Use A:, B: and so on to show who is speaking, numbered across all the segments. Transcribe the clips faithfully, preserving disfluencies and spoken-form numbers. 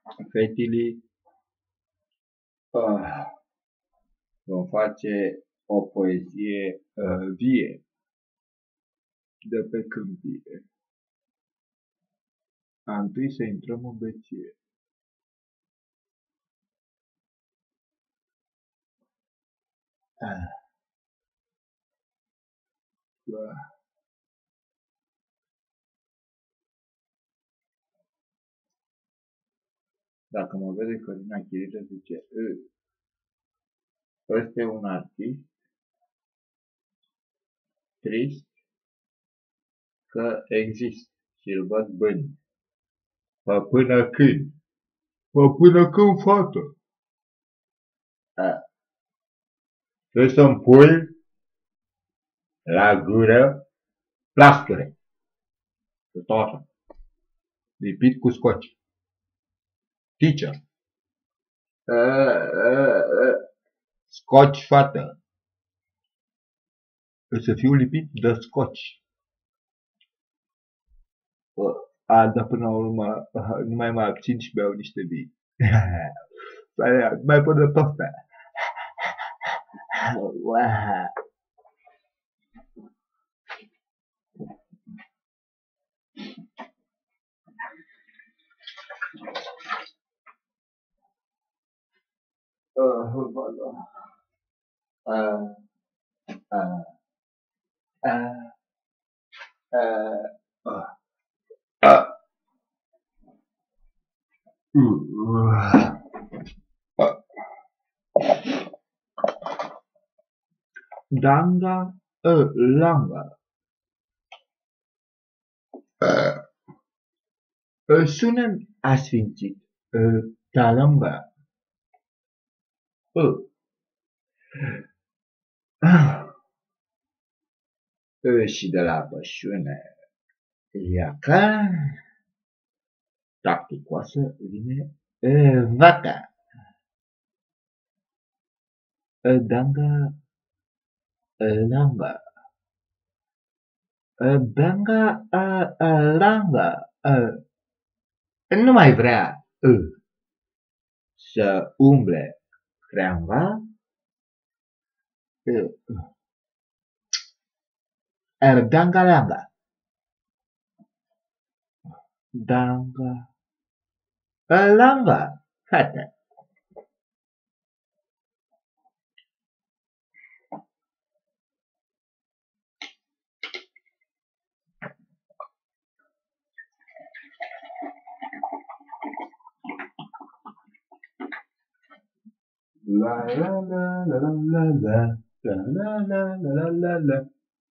A: fetele, uh, vom face o poezie uh, vie, de pe câmpie. Întâi să intrăm în becie. Ah, uh. Dacă mă vede Corina Chirilă, zice, ăsta e un artist trist că există și îl văd bând. Pă până când? Pă până când, fată? A. Trebuie să-mi pui la gură plasture. Să stau așa. Lipit cu scoci. Teacher. Scoci, fată. Să fiu lipit de scoci. A, dar până la urmă nu mai mă abțin și beau niște vii. Mai până poftă. Uh, voilà. Uh, uh, uh, uh, uh, uh. Danga, uh, langa. Uh, uh, sună asfințit. Uh, talamba. Uh. Ah. Uh, și de la pășune. Iaca. Tacticoasă vine uh, vaca. Uh, danga, uh, langa. Uh, danga, uh, uh, langa. Uh. Nu mai vrea uh, să umble creamba. Uh, uh, danga, langa. Danga, uh, langa, fată. La la la la la la la la la la la la.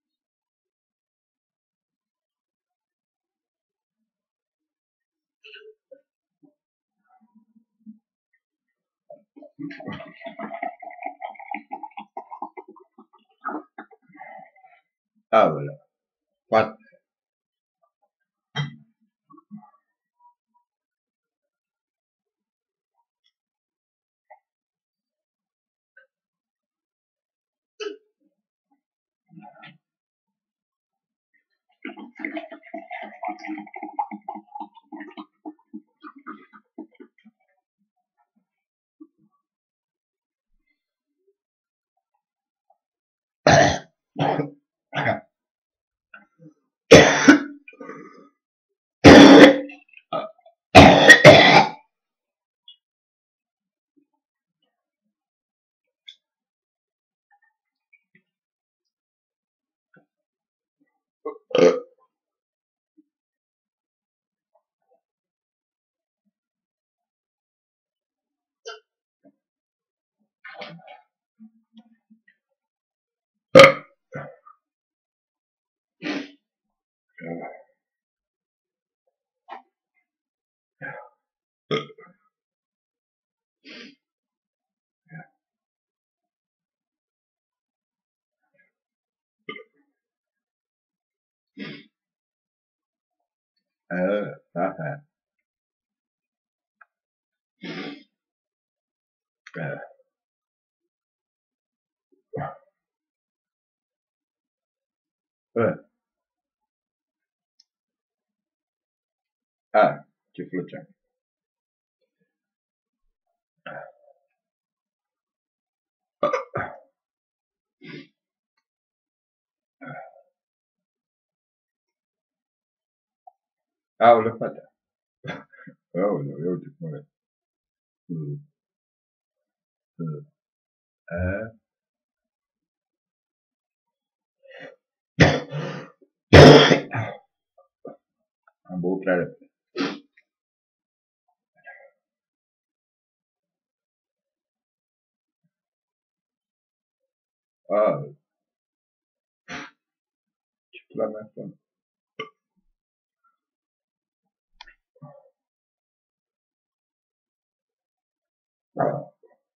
A: Aoleu, fată. Uh, uh, uh. Uh. Ah, ce fluceam. Aoleu, fata. Aoleu, ia uite cum e. Uh, uh, uh. Am băut prea repede. Ah, ce pula mea asta. Ah.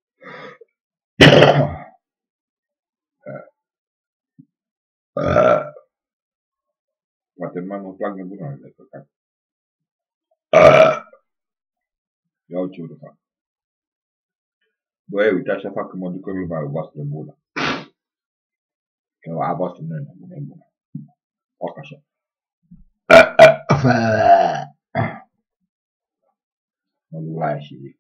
A: Ah. Poate numai mă plac nebunările, căcat. Ah. Ia uite ce urât fac. Băi, uite așa fac când mă duc în lumea voastră bună. Că a voastră nu e nebună, e bună. Fac așa. Mă duc la aia și zic.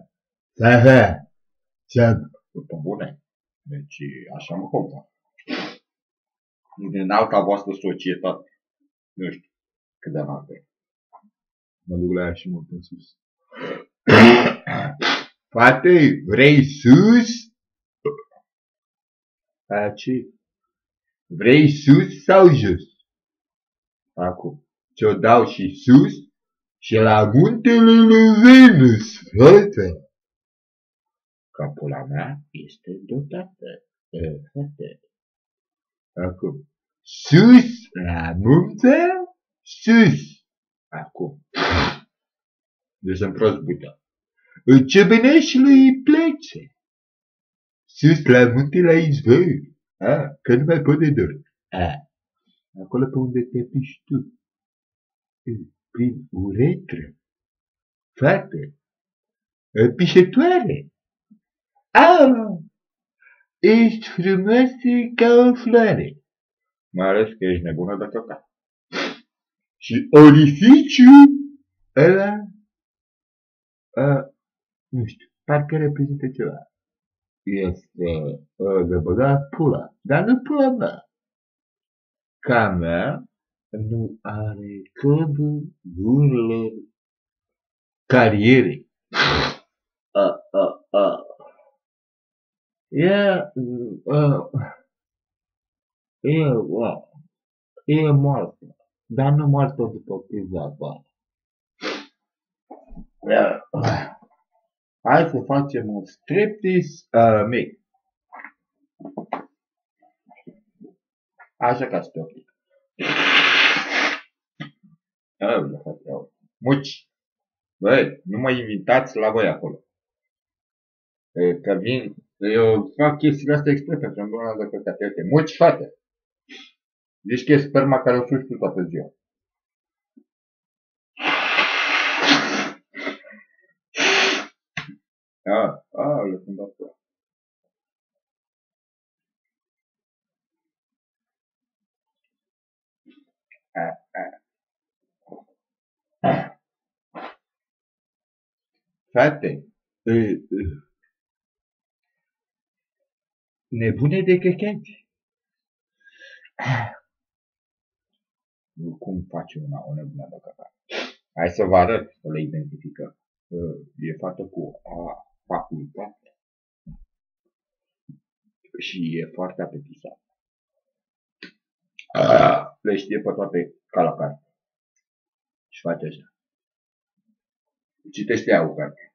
A: Pe bune. Deci așa mă compar. Din alta voastră societate. Nu știu cât de înaltă e. Mă duc la aia și mult în sus. Frate, vrei sus? Aia ce? Vrei sus sau jos? Acum. Ți-o dau și sus și la muntele lui Venus, frate. Capula mea este dotată, frate. Acum. Sus la munte, sus. Acum. Deci sunt prost bută. Ce bine și lui plece. Sus la munte la izvor. A, că nu mai pot de dor. A, acolo pe unde te piși tu. Prin uretră. Fată. Pișătoare. A, ești frumoasă ca o floare. Mai ales că ești nebună de căcat. Și orificiu ăla, a, nu știu, parcă reprezintă ceva. Este uh, de băgat pula, dar nu pula mea. Ca mea nu are cădul gurilor cariere. Uh, uh, uh. E, uh, e, uh, e moartă, dar nu moartă după criza afară. Uh, hai să facem un striptease uh, mic. Așa ca să te opric. Muci. Băi, nu mă invitați la voi acolo. Că vin, eu fac chestiile astea expres pentru că nu am de căcate. Muci, fate. Zici că e sperma care o suși tu toată ziua. A, a, le sunt asta. A, a. A. Fate, nebune de căcate. Cum face una o nebună de căcate? Hai să vă arăt, să le identificăm. E fată cu a facultate și e foarte apetisată. Le știe pe toate ca la carte. Și face așa. Citește ea o carte.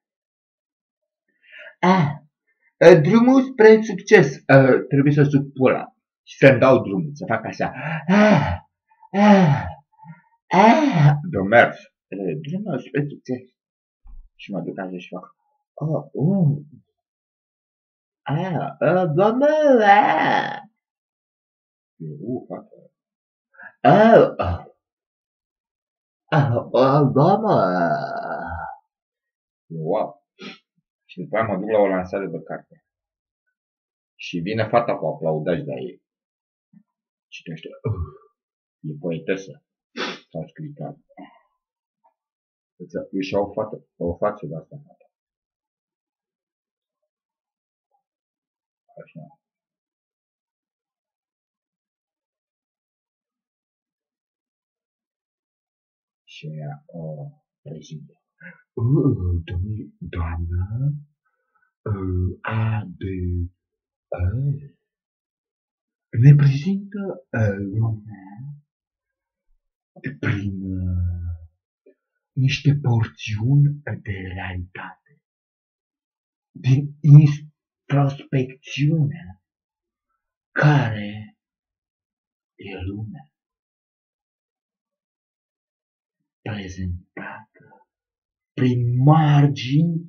A: Ah, drumul spre succes. Uh, trebuie să suc pula și să-mi dau drumul, să fac așa. Ah, ah, ah. De mers. Uh, drumul spre succes. Și mă duc așa și fac. Oh, uh. Ah, uh, drumul, ah. Uh, fac. Oh, oh. Oh, oh, drumul. Wow. Și după aia mă duc la o lansare de carte. Și vine fata cu aplaudași de la ei. Citește. Uh, e poetesă. Sau scritoare. Își au o, fată, o față de asta. Așa. Și Și ea o prezintă. Uh, domnul, doamna, uh, A, D, uh, ne prezintă uh, lumea prin uh, niște porțiuni de realitate, din introspecțiunea care e lumea prezentată prin margini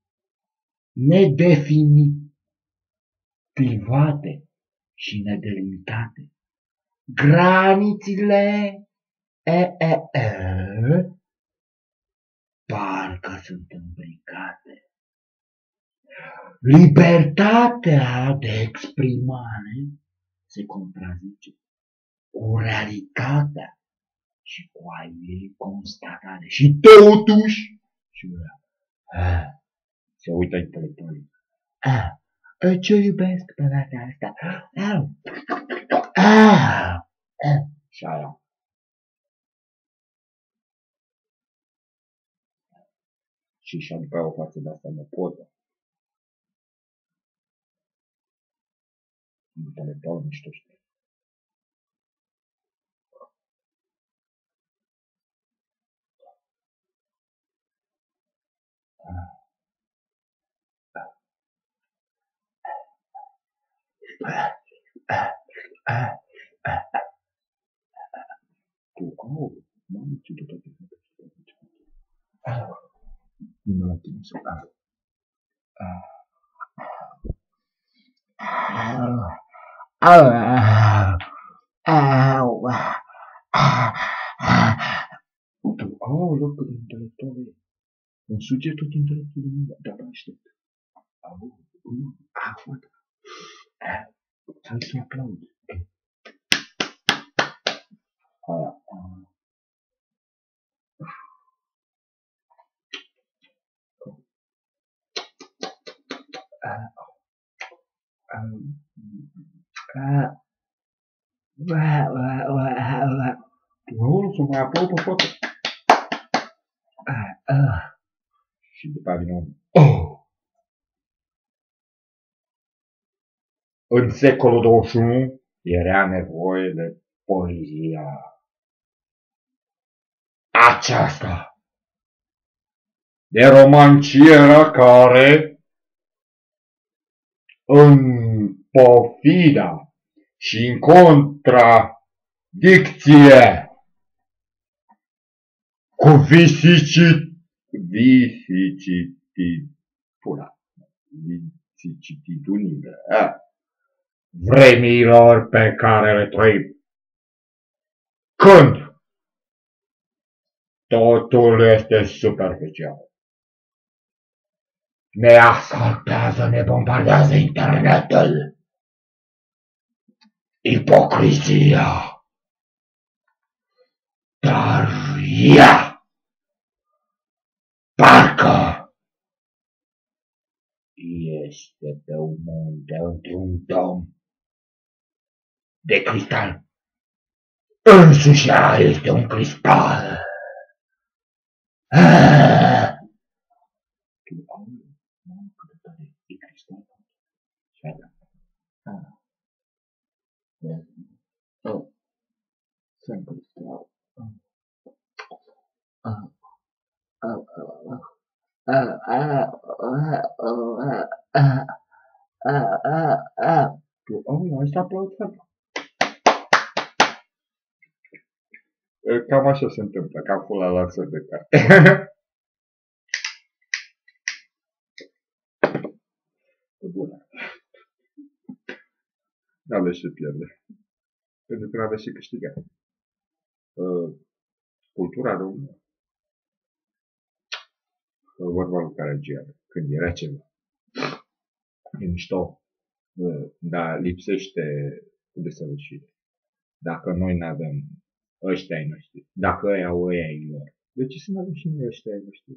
A: nedefinitivate și nedelimitate. Granițile e, e, e, parcă sunt îmbricate. Libertatea de exprimare se contrazice cu realitatea și cu a ei constatare. Și totuși, și ea, se uită intelectualii. Ce iubesc pe data asta? Și aia. Și și-a după aia o față de asta de poză. Intelectual mișto știu. Tu, oh, mamă, ce de toate. Nu la tine să fac. Tu, oh, loc de intelectuale. Un subiect tot intelectul de mine, dar aștept. Au, uh, ah, foarte. Hai să aplaud. Aia. Nu, să mai aplaud pe fotă. Și după aia vine un... În secolul douăzeci și unu era nevoie de poezia aceasta, de romanciera care, în pofida și în contradicție cu visicit, visicititudinile, visicitudinile, vremilor pe care le trăim. Când totul este superficial. Ne ascultează, ne bombardează internetul. Ipocrizia. Dar ea, parcă, este pe un munte, într-un dom de cristal. Însuși ea este un cristal. Tu auzi, mamă, cât de tare e cristal. Și aia. Oh, sunt cristal. Tu auzi, mai să aplaud, fata. Cam așa se întâmplă, cam fu la lansări de carte. Bună. N-aveți ce pierde. Pentru că n-aveți ce câștiga. Cultura română. Vorba lui Caragiale, când era ceva. E mișto. Dar lipsește cu desăvârșire. Dacă noi n-avem ăștia ai noștri, dacă ăia au ăia ai lor, de ce să n-avem și noi ăștia ai noștri?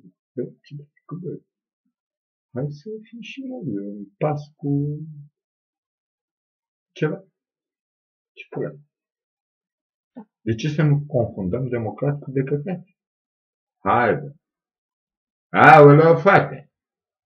A: Hai să fim și noi un pas cu ceva. Ce pula? De ce să nu confundăm democrat cu decăcat? Haide. Aoleu, fete!